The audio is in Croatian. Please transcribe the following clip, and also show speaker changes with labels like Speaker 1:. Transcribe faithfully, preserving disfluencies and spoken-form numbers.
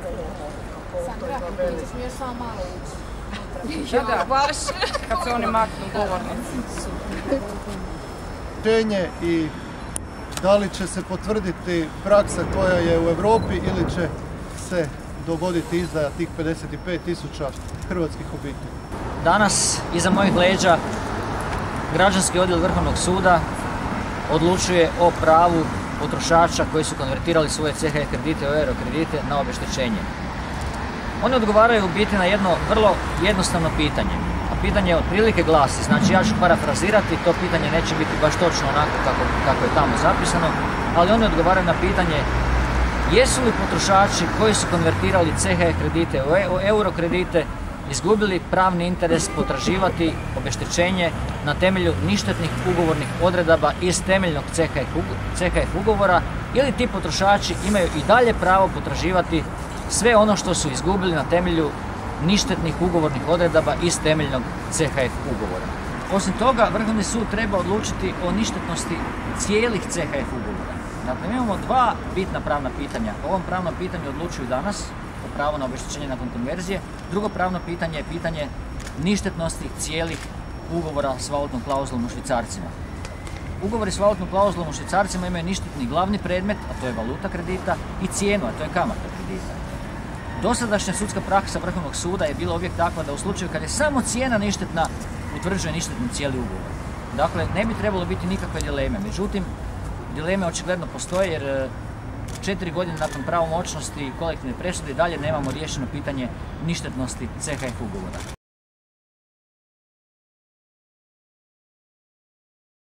Speaker 1: Sandra, smiješ samo malo ući.
Speaker 2: Da, baš, kad se oni maknu govornici.
Speaker 3: Rješenje i da li će se potvrditi praksa koja je u Europi ili će se dogoditi izdaja tih pedeset pet tisuća hrvatskih obitelji.
Speaker 4: Danas, iza mojih leđa, Građanski odjel Vrhovnog suda odlučuje o pravu potrošača koji su konvertirali svoje C H F kredite u euro kredite na obeštećenje. Oni odgovaraju u biti na jedno vrlo jednostavno pitanje. A pitanje otprilike glasi, znači ja ću parafrazirati, to pitanje neće biti baš točno onako kako, kako je tamo zapisano, ali oni odgovaraju na pitanje jesu li potrošači koji su konvertirali C H F kredite u euro kredite izgubili pravni interes potraživati obeštećenje na temelju ništetnih ugovornih odredaba iz temeljnog C H F ugovora ili ti potrošači imaju i dalje pravo potraživati sve ono što su izgubili na temelju ništetnih ugovornih odredaba iz temeljnog C H F ugovora. Osim toga, Vrhovni sud treba odlučiti o ništetnosti cijelih C H F ugovora. Dakle, imamo dva bitna pravna pitanja. O ovom pravnom pitanju odlučuju danas, o pravu na obeštećenje nakon konverzije. Drugo pravno pitanje je pitanje ništetnosti cijelih ugovora s valutnom klauzulom u švicarcima. Ugovori s valutnom klauzulom u švicarcima imaju ništetni glavni predmet, a to je valuta kredita, i cijenu, a to je kamata kredita. Dosadašnja sudska praksa Vrhovnog suda je bila uvijek takva da u slučaju kad je samo cijena ništetna, utvrđuje ništetni cijeli ugovor. Dakle, ne bi trebalo biti nikakve dileme. Međutim, dileme očigledno postoje jer četiri godine nakon pravomoćnosti i kolektivne presude i dalje nemamo riješeno pitanje ništetnosti C H F ugovora.